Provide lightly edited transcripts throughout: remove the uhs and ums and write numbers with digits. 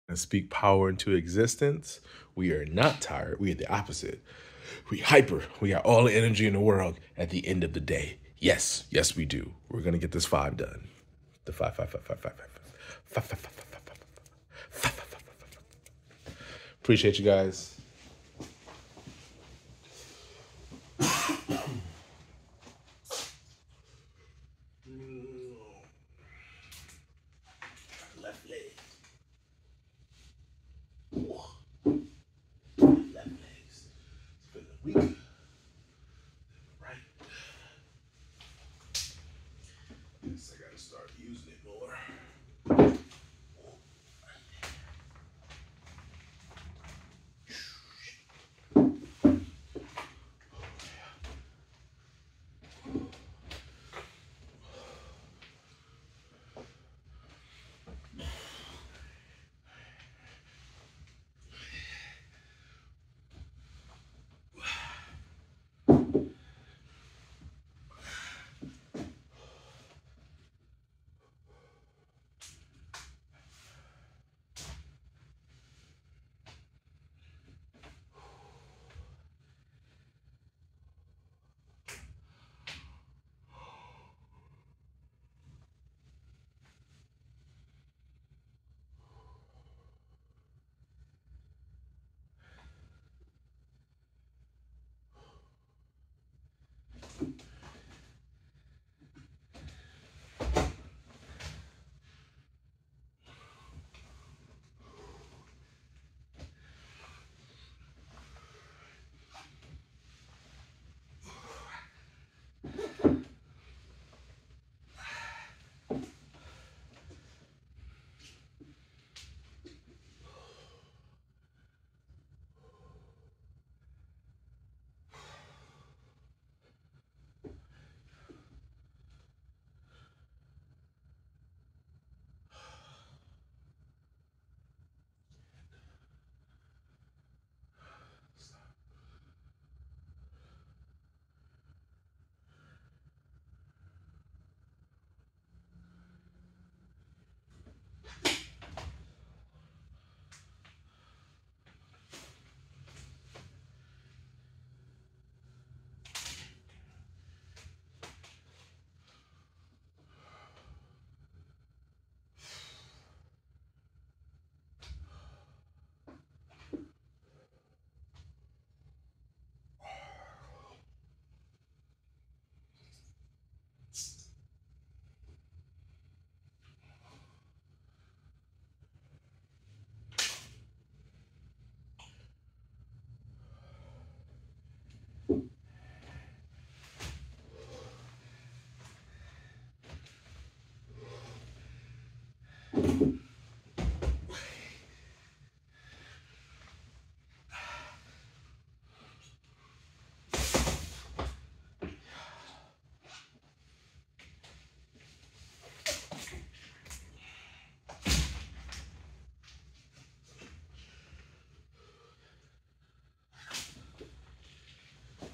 and speak power into existence. We are not tired. We are the opposite. We hyper. We got all the energy in the world at the end of the day. Yes, yes, we do. We're gonna get this five done. The five, five, five, five, five, five, five, five, five, five, five, five, five, five, five, five. Appreciate you guys. Left leg. Left legs. Feeling weak. Right. Guess I gotta start using it more.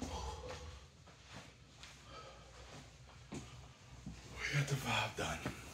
We got the vibe done.